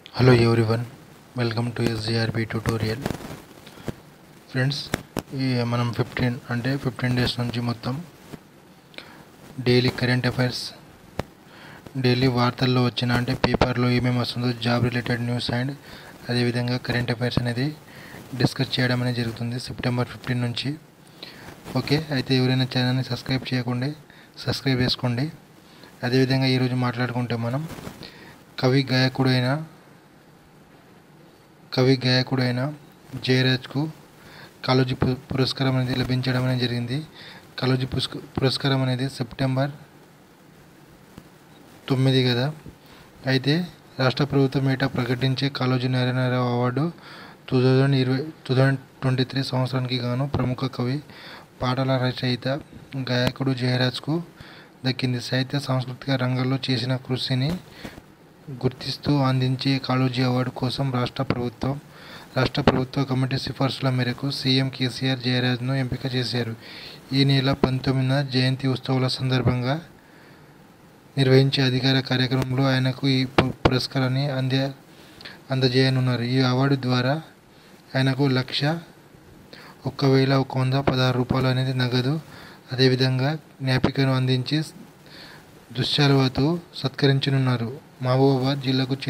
Hello everyone, welcome to SGRB tutorial. Friends మనం 15 days నుంచి మొత్తం డైలీ కరెంట్ అఫైర్స్, డైలీ వార్తల్లో వచ్చిన పేపర్లో ఏమేమి వస్తుందో జాబ్ రిలేటెడ్ న్యూస్ అండ్ అదేవిధంగా కరెంట్ అఫైర్స్ అనేది డిస్కస్ చేయడం అనేది జరుగుతుంది సెప్టెంబర్ 15 నుంచి. ఓకే, అయితే ఎవరైనా ఛానల్ని సబ్స్క్రైబ్ చేయకుండా సబ్స్క్రైబ్ చేసుకోండి. అదేవిధంగా ఈరోజు మాట్లాడుకుంటే మనం కవి గాయకుడైన జయరాజ్కు కాళోజీ పురస్కారం అనేది లభించడం అనేది జరిగింది. కాళోజీ పురస్కారం అనేది సెప్టెంబర్ 9 కదా. అయితే రాష్ట్ర ప్రభుత్వం ఏటా ప్రకటించే కాళోజీ నారాయణరావు అవార్డు 2023 సంవత్సరానికి గాను ప్రముఖ కవి, పాటల రచయిత, గాయకుడు జయరాజ్కు దక్కింది. సాహిత్య సాంస్కృతిక రంగాల్లో చేసిన కృషిని గుర్తిస్తూ అందించే కాళోజీ అవార్డు కోసం రాష్ట్ర ప్రభుత్వ కమిటీ సిఫార్సుల మేరకు సీఎం కేసీఆర్ జయరాజ్ను ఎంపిక చేశారు. ఈ నెల 19న జయంతి ఉత్సవాల సందర్భంగా నిర్వహించే అధికార కార్యక్రమంలో ఆయనకు ఈ పురస్కారాన్ని అందజేయనున్నారు. ఈ అవార్డు ద్వారా ఆయనకు రూ. 1,0116 అనేది నగదు, అదేవిధంగా జ్ఞాపికను అందించి దుశ్శాలువాతో సత్కరించనున్నారు. మహబూబాబాద్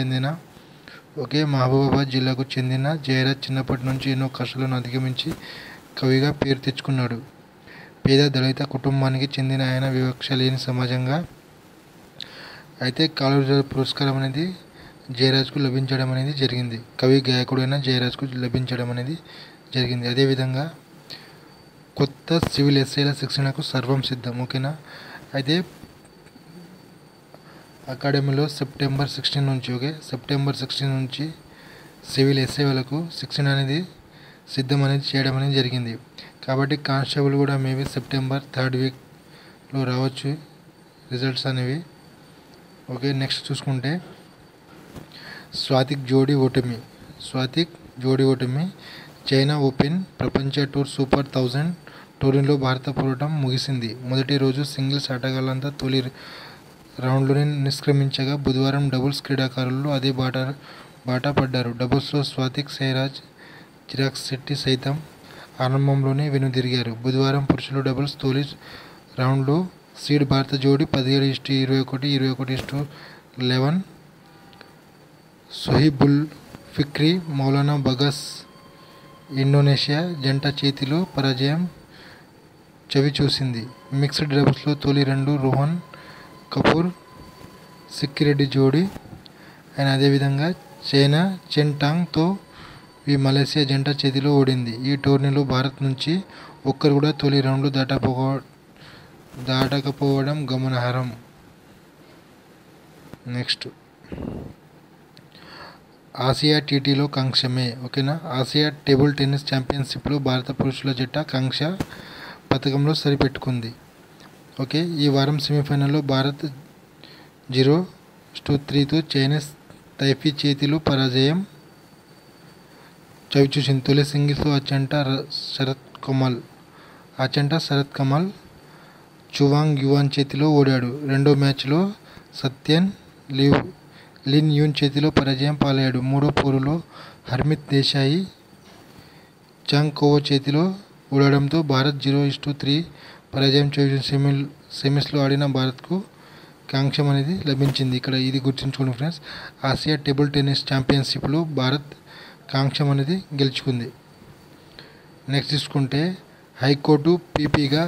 జిల్లాకు చెందిన జయరాజ్ చిన్నప్పటి నుంచి ఎన్నో కష్టాలను అధిగమించి కవిగా పేరు తెచ్చుకున్నాడు. పేద దళిత కుటుంబానికి చెందిన ఆయన వివక్ష లేని సమాజంగా అయితే కాళోజీ పురస్కారం అనేది జయరాజ్కు లభించడం అనేది జరిగింది. కవి గాయకుడైన జయరాజ్కు లభించడం అనేది జరిగింది. అదేవిధంగా కొత్త సివిల్ ఎస్ఐల శిక్షణకు సర్వం సిద్ధం. ఓకేనా, అయితే అకాడమీలో సెప్టెంబర్ 16 నుంచి సివిల్ ఎస్ఐ వాళ్ళకు శిక్షణ అనేది సిద్ధం అనేది చేయడం అనేది జరిగింది. కాబట్టి కానిస్టేబుల్ కూడా మేబీ సెప్టెంబర్ 3rd వీక్లో రావచ్చు రిజల్ట్స్ అనేవి. ఓకే, నెక్స్ట్ చూసుకుంటే స్వాతిక్ జోడీ ఓటమి. చైనా ఓపెన్ ప్రపంచ టూర్ సూపర్ 1000 టూర్నీలో భారత పోరాటం ముగిసింది. మొదటి రోజు సింగిల్స్ ఆటగాళ్లంతా తొలి రౌండ్లోనే నిష్క్రమించగా బుధవారం డబుల్స్ క్రీడాకారులు అదే బాట పడ్డారు. డబుల్స్లో స్వాతిక్ సాయిరాజ్, చిరాగ్ శెట్టి సైతం ఆరంభంలోనే వెనుదిరిగారు. బుధవారం పురుషుల డబుల్స్ తొలి రౌండ్లో సీడ్ భారత జోడీ 17-21, 21-11 Shohibul Fikri, Maulana Bagas Indonesia జంట చేతిలో పరాజయం చవిచూసింది. మిక్స్డ్ డబుల్స్లో తొలి రెండు రోహన్ కపూర్ సిక్కిరెడ్డి జోడీ అండ్ అదేవిధంగా చైనా చెన్ టాంగ్తో మలేసియా జంట చేతిలో ఓడింది. ఈ టోర్నీలో భారత్ నుంచి ఒక్కరు కూడా తొలి రౌండ్లో దాటకపోవడం గమనార్హం. నెక్స్ట్ ఆసియా టీటీలో కాంక్షమే. ఓకేనా, ఆసియా టేబుల్ టెన్నిస్ ఛాంపియన్షిప్లో భారత పురుషుల జట్ట కాంక్ష పథకంలో సరిపెట్టుకుంది. ఓకే, ఈ వారం సెమీఫైనల్లో భారత్ 0-3తో చైనీస్ తైపీ చేతిలో పరాజయం చవిచూసింది. తొలి సింగిల్స్లో అచంట శరత్ కమల్ చువాంగ్ యువాన్ చేతిలో ఓడాడు. రెండో మ్యాచ్లో సత్యన్ లిన్ యూన్ చేతిలో పరాజయం పాలయ్యాడు. మూడో పోరులో హర్మిత్ దేశాయి చాంగ్ కోవో చేతిలో ఓడడంతో భారత్ 0-3 పరాజయం చవిచూసింది. సెమీస్లో ఆడిన భారత్కు కాంక్షం అనేది లభించింది. ఇక్కడ ఇది గుర్తుంచుకోండి ఫ్రెండ్స్, ఆసియా టేబుల్ టెన్నిస్ ఛాంపియన్షిప్లో భారత్ కాంక్షం అనేది గెలుచుకుంది. నెక్స్ట్ చూసుకుంటే హైకోర్టు పీపీగా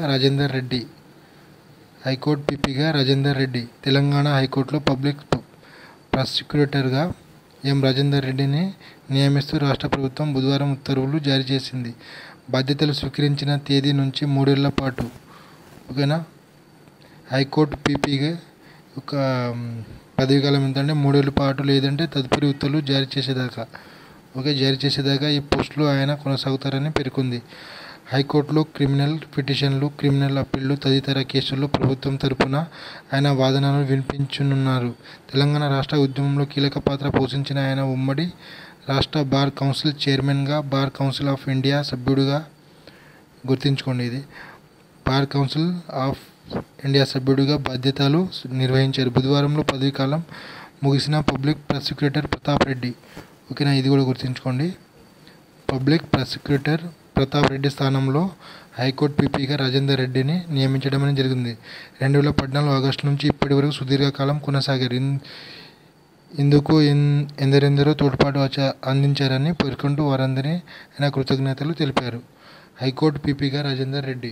రాజేందర్ రెడ్డి. తెలంగాణ హైకోర్టులో పబ్లిక్ ప్రాసిక్యూటర్గా ఎం రాజేందర్ రెడ్డిని నియమిస్తూ రాష్ట్ర ప్రభుత్వం బుధవారం ఉత్తర్వులు జారీ చేసింది. బాధ్యతలు స్వీకరించిన తేదీ నుంచి 3 ఏళ్ల పాటు ఓకేనా హైకోర్టు పీపీగా ఒక పదవీకాలం ఏంటంటే 3 ఏళ్ల పాటు, లేదంటే తదుపరి ఉత్తర్వులు జారీ చేసేదాకా ఈ పోస్టులో ఆయన కొనసాగుతారని పేర్కొంది. హైకోర్టులో క్రిమినల్ పిటిషన్లు, క్రిమినల్ అప్పీళ్లు తదితర కేసుల్లో ప్రభుత్వం తరపున ఆయన వాదనలు వినిపించనున్నారు. తెలంగాణ రాష్ట్ర ఉద్యమంలో కీలక పాత్ర పోషించిన ఆయన ఉమ్మడి రాష్ట్ర బార్ కౌన్సిల్ చైర్మన్గా, బార్ కౌన్సిల్ ఆఫ్ ఇండియా సభ్యుడిగా గుర్తుంచుకోండి, ఇది బార్ కౌన్సిల్ ఆఫ్ ఇండియా సభ్యుడిగా బాధ్యతలు నిర్వహించారు. బుధవారంలో పదవీకాలం ముగిసిన పబ్లిక్ ప్రాసిక్యూటర్ ప్రతాప్ రెడ్డి. ఓకేనా, ఇది కూడా గుర్తుంచుకోండి. పబ్లిక్ ప్రాసిక్యూటర్ ప్రతాప్ రెడ్డి స్థానంలో హైకోర్టు పీపీగా రాజేందర్ రెడ్డిని నియమించడం అనేది జరిగింది. 2014 ఆగస్టు నుంచి ఇప్పటి వరకు సుదీర్ఘకాలం కొనసాగారు. ఇందుకు ఎందరెందరో తోడ్పాటు అందించారని పేర్కొంటూ వారందరినీ ఆయన కృతజ్ఞతలు తెలిపారు. హైకోర్టు పీపీగా రాజేందర్ రెడ్డి.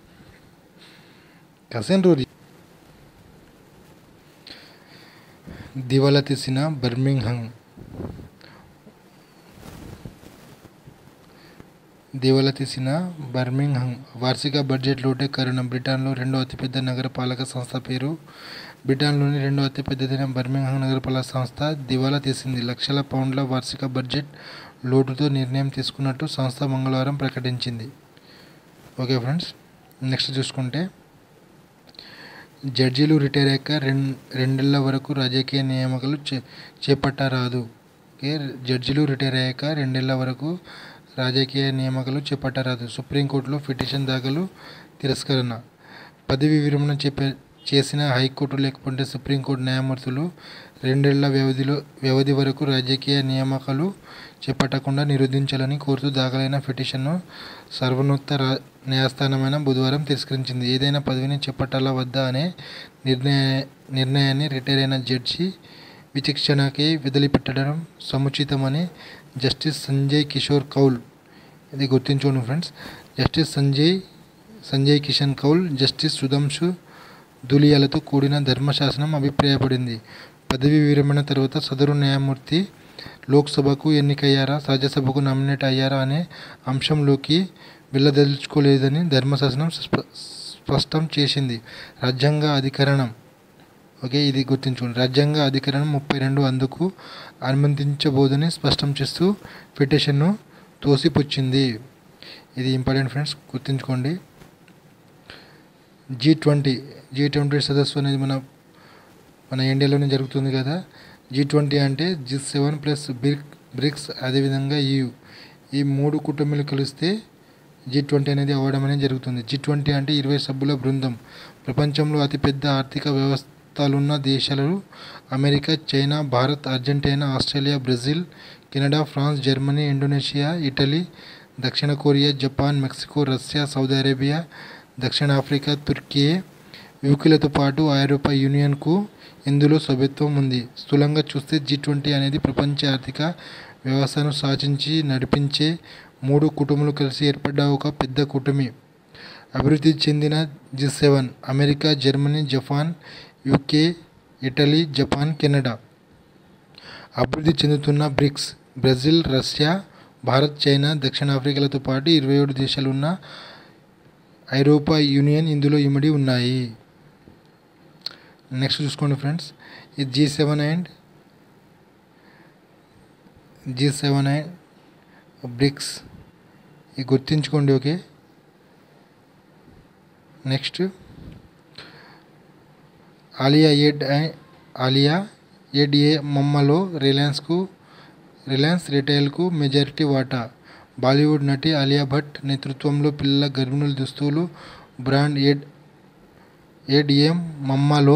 కసెన్రూరి దివాలా తీసిన బర్మింగ్హామ్. వార్షిక బడ్జెట్ లోటే కారణం. బ్రిటన్లో రెండో అతిపెద్ద నగరపాలక సంస్థ పేరు. బ్రిటన్లోని రెండో అతిపెద్దదైన బర్మింగ్హామ్ నగరపాలక సంస్థ దివాలా తీసింది. లక్షల పౌండ్ల వార్షిక బడ్జెట్ లోటుతో నిర్ణయం తీసుకున్నట్టు సంస్థ మంగళవారం ప్రకటించింది. ఓకే ఫ్రెండ్స్, నెక్స్ట్ చూసుకుంటే జడ్జీలు రిటైర్ అయ్యాక రెండేళ్ల వరకు రాజకీయ నియామకాలు చేపట్టరాదు. జడ్జీలు రిటైర్ అయ్యాక 2 ఏళ్ల వరకు రాజకీయ నియామకాలు చేపట్టరాదు. సుప్రీంకోర్టులో పిటిషన్ దాఖలు తిరస్కరణ. పదవీ విరమణ చేసిన హైకోర్టు లేకపోతే సుప్రీంకోర్టు న్యాయమూర్తులు 2 ఏళ్ల వ్యవధి వరకు రాజకీయ నియామకాలు చేపట్టకుండా నిరోధించాలని కోరుతూ దాఖలైన పిటిషన్ను సర్వోన్నత న్యాయస్థానమైన బుధవారం తిరస్కరించింది. ఏదైనా పదవిని చేపట్టాలా వద్దా అనే నిర్ణయాన్ని రిటైర్ అయిన జడ్జి విచక్షణకే వదిలిపెట్టడం సముచితమని జస్టిస్ సంజయ్ కిషోర్ కౌల్, ఇది గుర్తుంచుకోండి friends, justice Sanjay Kishan Kaul, justice Sudhanshu ధూలియాలతో కూడిన ధర్మశాసనం అభిప్రాయపడింది. పదవీ విరమణ తర్వాత సదరు న్యాయమూర్తి లోక్సభకు ఎన్నికయ్యారా, రాజ్యసభకు నామినేట్ అయ్యారా అనే అంశంలోకి వెళ్ళదలుచుకోలేదని ధర్మశాసనం స్పష్టం చేసింది. రాజ్యాంగ అధికరణం, ఓకే, ఇది గుర్తుంచుకోండి, రాజ్యాంగ అధికరణం 32 అందుకు అనుమతించబోదని స్పష్టం చేస్తూ పిటిషన్ను తోసిపుచ్చింది. ఇది ఇంపార్టెంట్ ఫ్రెండ్స్, గుర్తుంచుకోండి. G20 సదస్సు అనేది మన ఇండియాలోనే జరుగుతుంది కదా. G20 అంటే G7 ప్లస్ బ్రిక్స్, అదేవిధంగా EU, ఈ 3 కూటమిలు కలిస్తే G20 అనేది అవ్వడం అనేది జరుగుతుంది. G20 అంటే 20 సభ్యుల బృందం. ప్రపంచంలో అతిపెద్ద ఆర్థిక వ్యవస్థలున్న దేశాలు America, China, Bharat, Argentina, Australia, Brazil, Canada, France, Germany, Indonesia, Italy, దక్షిణ Korea, Japan, Mexico, Russia, Saudi Arabia, దక్షిణాఫ్రికా, తుర్కీ, యూకేలతో పాటు ఐరోపా యూనియన్కు ఇందులో సభ్యత్వం ఉంది. స్థూలంగా చూస్తే G20 అనేది ప్రపంచ ఆర్థిక వ్యవస్థను శాసించి నడిపించే 3 కూటములు కలిసి ఏర్పడ్డ ఒక పెద్ద కూటమి. అభివృద్ధి చెందిన G7 America, Germany, Japan, UK, Italy, Japan, Canada. అభివృద్ధి చెందుతున్న BRICS Brazil, Russia, Bharat, China, దక్షిణాఫ్రికాలతో పాటు 27 దేశాలు ఉన్న ఐరోపా యూనియన్ ఇందులో ఇమిడి ఉన్నాయి. నెక్స్ట్ చూసుకోండి ఫ్రెండ్స్, ఈ G7 అండ్ బ్రిక్స్, ఇది గుర్తుంచుకోండి. ఓకే, నెక్స్ట్ ఆలియా ఎడ్ ఏ మమ్మలో రిలయన్స్ రిటైల్కు మెజారిటీ వాటా. బాలీవుడ్ నటి ఆలియా భట్ నేతృత్వంలో పిల్లల గర్భిణుల దుస్తులు బ్రాండ్ ఎడ్ ఏ మమ్మలో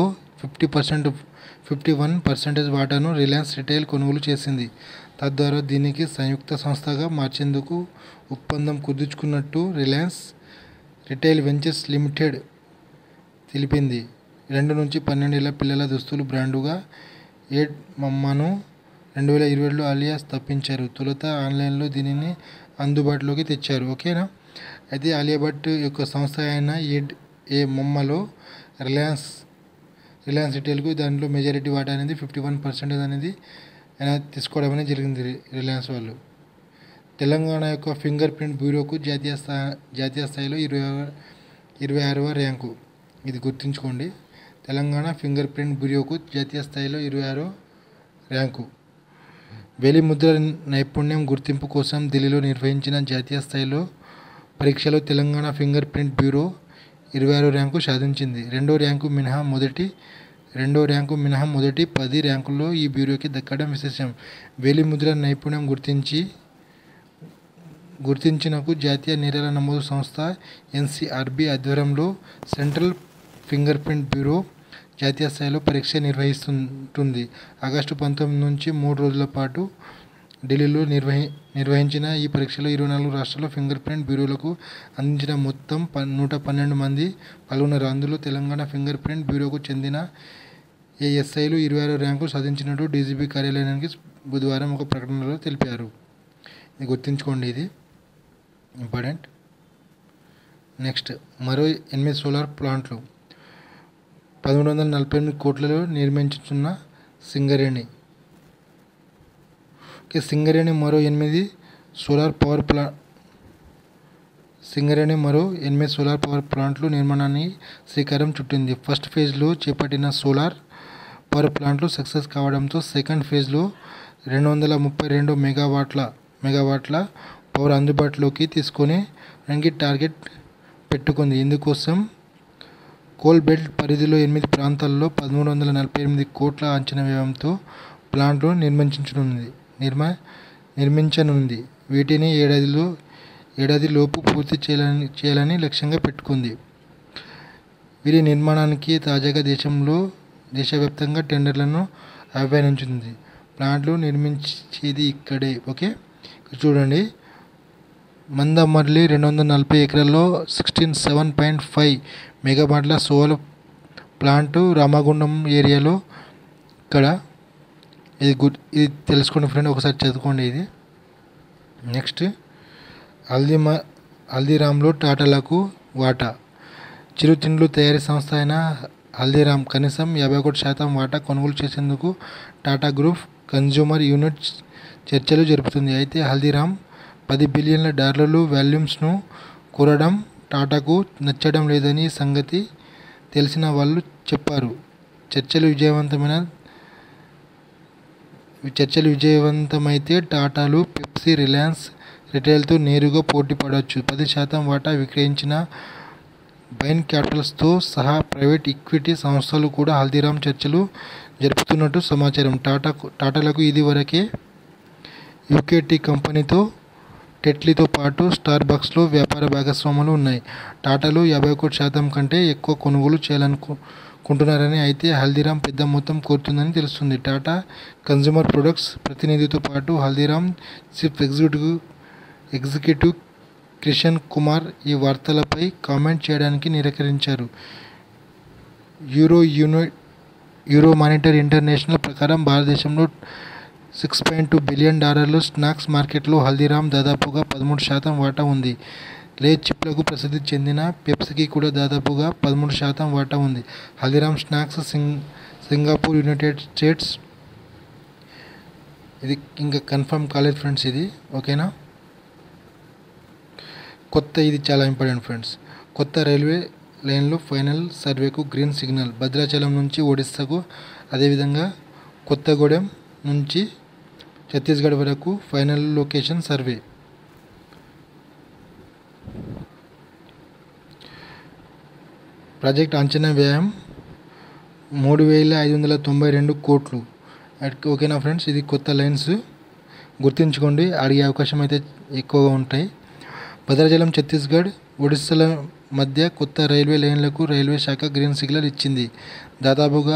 51% వాటాను రిలయన్స్ రిటైల్ కొనుగోలు చేసింది. తద్వారా దీనికి సంయుక్త సంస్థగా మార్చేందుకు ఒప్పందం కుదుర్చుకున్నట్టు రిలయన్స్ రిటైల్ వెంచర్స్ లిమిటెడ్ తెలిపింది. 2 నుంచి 12 ఏళ్ల పిల్లల దుస్తుల బ్రాండుగా ఎడ్ మమ్మాను 2020లో ఆలియా స్థాపించారు. తొలుత ఆన్లైన్లో దీనిని అందుబాటులోకి తెచ్చారు. ఓకేనా, అయితే ఆలియా భట్ యొక్క సంస్థ అయిన ఎడ్ ఏ మమ్మలో రిలయన్స్ రిటైల్కు దాంట్లో మెజారిటీ వాటా అనేది 51% అనేది ఆయన తీసుకోవడం అనేది జరిగింది రిలయన్స్ వాళ్ళు. తెలంగాణ యొక్క ఫింగర్ ప్రింట్ బ్యూరోకు జాతీయ స్థాయిలో 26వ ర్యాంకు, ఇది గుర్తుంచుకోండి. తెలంగాణ ఫింగర్ ప్రింట్ బ్యూరోకు జాతీయ స్థాయిలో 26వ ర్యాంకు. వేలిముద్ర నైపుణ్యం గుర్తింపు కోసం ఢిల్లీలో నిర్వహించిన జాతీయ స్థాయిలో పరీక్షలో తెలంగాణ ఫింగర్ ప్రింట్ బ్యూరో 26వ ర్యాంకు సాధించింది. రెండో ర్యాంకు మినహా మొదటి 10 ర్యాంకుల్లో ఈ బ్యూరోకి దక్కడం విశేషం. వేలిముద్ర నైపుణ్యం గుర్తించినకు జాతీయ నేరాల నమోదు సంస్థ NCRB ఆధ్వర్యంలో సెంట్రల్ ఫింగర్ ప్రింట్ బ్యూరో జాతీయ స్థాయిలో పరీక్ష నిర్వహిస్తుంటుంది. ఆగస్టు 19 నుంచి 3 రోజుల పాటు ఢిల్లీలో నిర్వహించిన ఈ పరీక్షలో 24 రాష్ట్రాల ఫింగర్ ప్రింట్ బ్యూరోలకు అందించిన మొత్తం 112 మంది పాల్గొన్నారు. అందులో తెలంగాణ ఫింగర్ ప్రింట్ బ్యూరోకు చెందిన ఏఎస్ఐలు 26 ర్యాంకులు సాధించినట్టు డీజీపీ కార్యాలయానికి బుధవారం ఒక ప్రకటనలో తెలిపారు. ఇది గుర్తుంచుకోండి, ఇది ఇంపార్టెంట్. నెక్స్ట్, మరో 8 సోలార్ ప్లాంట్లు 1348 కోట్లలో నిర్మించుతున్న సింగరేణి. సింగరేణి మరో 8 సోలార్ పవర్ ప్లాంట్లు నిర్మాణానికి శ్రీకారం చుట్టింది. ఫస్ట్ ఫేజ్లో చేపట్టిన సోలార్ పవర్ ప్లాంట్లు సక్సెస్ కావడంతో సెకండ్ ఫేజ్లో 232 మెగావాట్ల పవర్ అందుబాటులోకి తీసుకునేందుకు టార్గెట్ పెట్టుకుంది. ఇందుకోసం కోల్ బెల్ట్ పరిధిలో 8 ప్రాంతాల్లో 1348 కోట్ల అంచనా వ్యయంతో ప్లాంట్లు నిర్మించనుంది. వీటిని ఏడాదిలోపు పూర్తి చేయాలని లక్ష్యంగా పెట్టుకుంది. వీరి నిర్మాణానికి తాజాగా దేశవ్యాప్తంగా టెండర్లను ఆహ్వానించింది. ప్లాంట్లు నిర్మించేది ఇక్కడే. ఓకే, చూడండి, మందమర్రి 240 ఎకరాల్లో 67.5 మెగావాట్ల సోలార్ ప్లాంట్ రామగుండం ఏరియాలో ఇక్కడ. ఇది తెలుసుకోండి ఫ్రెండ్, ఒకసారి చదువుకోండి ఇది. నెక్స్ట్, హల్దీరామ్లో టాటాలకు వాటా. చిరుతిండ్లు తయారీ సంస్థ అయిన హల్దీరామ్ కనీసం 51% వాటా కొనుగోలు చేసేందుకు టాటా గ్రూప్ కన్జ్యూమర్ యూనిట్ చర్చలు జరుపుతుంది. అయితే హల్దీరామ్ $10 బిలియన్ల వాల్యూమ్స్ను కోరడం టాటాకు నచ్చడం లేదని ఈ సంగతి తెలిసిన వాళ్ళు చెప్పారు. చర్చలు విజయవంతమైతే టాటాలు పెప్సీ, రిలయన్స్ రిటైల్తో నేరుగా పోటీ పడవచ్చు. 10% వాటా విక్రయించిన బైన్ క్యాపిటల్స్తో సహా ప్రైవేట్ ఈక్విటీ సంస్థలు కూడా హల్దీరామ్ చర్చలు జరుపుతున్నట్టు సమాచారం. టాటాలకు ఇదివరకే యూకే టీ కంపెనీతో టెట్లీతో పాటు స్టార్బక్స్లో వ్యాపార భాగస్వాములు ఉన్నాయి. టాటాలు 51% కంటే ఎక్కువ కొనుగోలు చేయాలనుకుంటున్నారని, అయితే హల్దీరామ్ పెద్ద మొత్తం కోరుతుందని తెలుస్తుంది. టాటా కన్జ్యూమర్ ప్రొడక్ట్స్ ప్రతినిధితో పాటు హల్దీరామ్ చీఫ్ ఎగ్జిక్యూటివ్ కిషన్ కుమార్ ఈ వార్తలపై కామెంట్ చేయడానికి నిరాకరించారు. యూరో మానిటరీ ఇంటర్నేషనల్ ప్రకారం భారతదేశంలో $6.2 బిలియన్ స్నాక్స్ మార్కెట్లో హల్దీరామ్ దాదాపుగా 13% వాటా ఉంది. లేస్ చిప్లకు ప్రసిద్ధి చెందిన పెప్సీకి కూడా దాదాపుగా 13% వాటా ఉంది. Haldiram snacks Singapore, United States. ఇది ఇంకా కన్ఫర్మ్ కాలేదు ఫ్రెండ్స్, ఇది ఓకేనా. ఇది చాలా ఇంపార్టెంట్ ఫ్రెండ్స్. కొత్త రైల్వే లైన్లో ఫైనల్ సర్వేకు గ్రీన్ సిగ్నల్. భద్రాచలం నుంచి ఒడిశాకు, అదేవిధంగా కొత్తగూడెం నుంచి ఛత్తీస్గఢ్ వరకు ఫైనల్ లొకేషన్ సర్వే. ప్రాజెక్ట్ అంచనా వ్యయం 3,592 కోట్లు. ఓకేనా ఫ్రెండ్స్, ఇది కొత్త లైన్స్ గుర్తుంచుకోండి, అడిగే అవకాశం అయితే ఎక్కువగా ఉంటాయి. భద్రాచలం, ఛత్తీస్గఢ్, ఒడిశాల మధ్య కొత్త రైల్వే లైన్లకు రైల్వే శాఖ గ్రీన్ సిగ్నల్ ఇచ్చింది. దాదాపుగా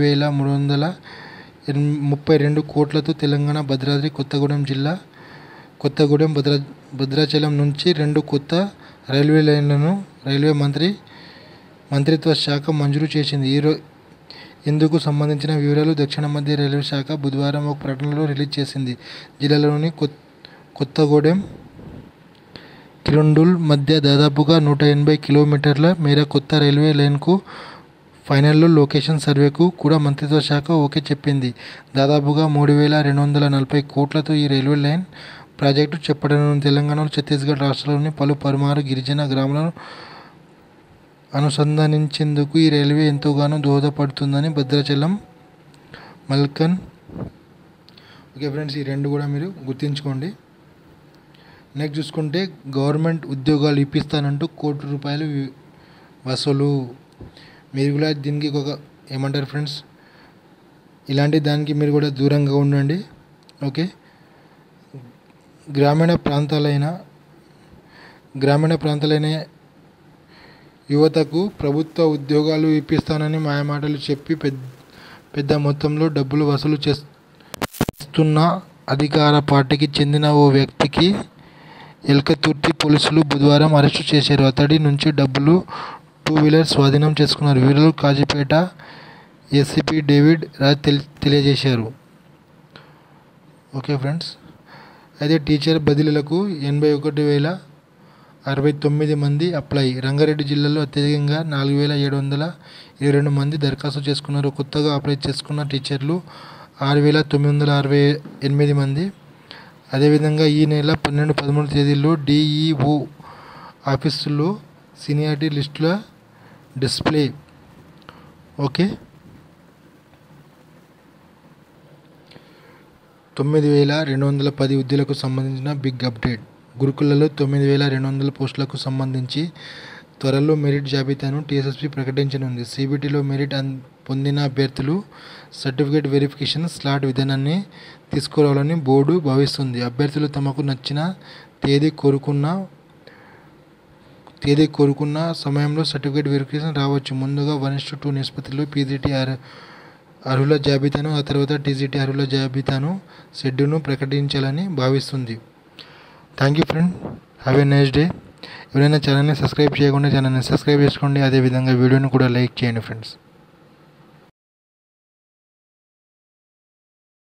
6,332 కోట్లతో తెలంగాణ భద్రాద్రి కొత్తగూడెం భద్రాచలం నుంచి 2 కొత్త రైల్వే లైన్లను రైల్వే మంత్రిత్వ శాఖ మంజూరు చేసింది. ఇందుకు సంబంధించిన వివరాలు దక్షిణ మధ్య రైల్వే శాఖ బుధవారం ఒక ప్రకటనలో రిలీజ్ చేసింది. జిల్లాలోని కొత్తగూడెం, కిరండూల్ మధ్య దాదాపుగా 180 కిలోమీటర్ల మేర కొత్త రైల్వే లైన్కు ఫైనల్లో లొకేషన్ సర్వేకు కూడా మంత్రిత్వ శాఖ ఓకే చెప్పింది. దాదాపుగా 3,240 కోట్లతో ఈ రైల్వే లైన్ ప్రాజెక్టు చేపట్టనున్న తెలంగాణలో ఛత్తీస్గఢ్ రాష్ట్రాల్లోని పలు పరమారు గిరిజన గ్రామాలను అనుసంధానించేందుకు ఈ రైల్వే ఎంతగానో దోహదపడుతుందని భద్రాచలం, మల్కన్. ఓకే ఫ్రెండ్స్, ఈ రెండు కూడా మీరు గుర్తుంచుకోండి. నెక్స్ట్ చూసుకుంటే, గవర్నమెంట్ ఉద్యోగాలు ఇప్పిస్తానంటూ ₹1,00,00,000 వసూలు. మీరు కూడా దీనికి ఏమంటారు ఫ్రెండ్స్, ఇలాంటి దానికి మీరు కూడా దూరంగా ఉండండి. ఓకే, గ్రామీణ ప్రాంతాలైన యువతకు ప్రభుత్వ ఉద్యోగాలు ఇప్పిస్తానని మాయమాటలు చెప్పి పెద్ద మొత్తంలో డబ్బులు వసూలు చేస్తున్న అధికార పార్టీకి చెందిన ఓ వ్యక్తికి ఎల్కతుర్తి పోలీసులు బుధవారం అరెస్టు చేశారు. అతడి నుంచి డబ్బులు, 2 వీలర్ స్వాధీనం చేసుకున్నారు. వివరాలు కాజీపేట ఏసీపీ డేవిడ్ రాజ్ తెలియజేశారు. ఓకే ఫ్రెండ్స్, అయితే టీచర్ బదిలీలకు 81,069 మంది అప్లై. రంగారెడ్డి జిల్లాలో అత్యధికంగా 4,722 మంది దరఖాస్తు చేసుకున్నారు. కొత్తగా అప్లై చేసుకున్న టీచర్లు 6,968 మంది. అదేవిధంగా ఈ నెల 12, 13 తేదీల్లో డిఈఓ ఆఫీసుల్లో సీనియారిటీ లిస్టుల డిస్ప్లే. ఓకే, 9,210 ఉద్యోగులకు సంబంధించిన బిగ్ అప్డేట్. గురుకులలో 9,200 పోస్టులకు సంబంధించి త్వరలో మెరిట్ జాబితాను టీఎస్ఎస్పీ ప్రకటించనుంది. సిబిటిలో మెరిట్ పొందిన అభ్యర్థులు సర్టిఫికేట్ వెరిఫికేషన్ స్లాట్ విధానాన్ని తీసుకురావాలని బోర్డు భావిస్తుంది. అభ్యర్థులు తమకు నచ్చిన తేదీ కోరుకున్న సమయంలో సర్టిఫికేట్ వెరిఫికేషన్ రావచ్చు. ముందుగా 1:2 నిష్పత్తిలో పీజీటీ అర్హుల జాబితాను, ఆ తర్వాత టీజీటీ అర్హుల జాబితాను షెడ్యూల్ను ప్రకటించాలని భావిస్తుంది. Thank you friend, have a nice day. ఎవరైనా ఛానల్ని సబ్స్క్రైబ్ చేయకుండా ఛానల్ని సబ్స్క్రైబ్ చేసుకోండి. అదేవిధంగా వీడియోని కూడా లైక్ చేయండి ఫ్రెండ్స్.